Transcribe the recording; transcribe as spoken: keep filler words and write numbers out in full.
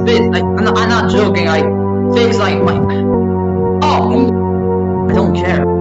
Fizz, like, I'm not, I'm not joking, like, Fizz, like, my, oh, I don't care.